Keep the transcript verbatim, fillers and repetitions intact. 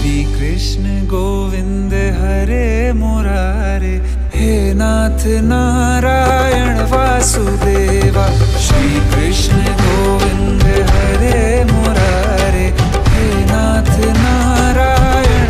श्री कृष्ण गोविंद हरे मुरारे, हे नाथ नारायण वासुदेव।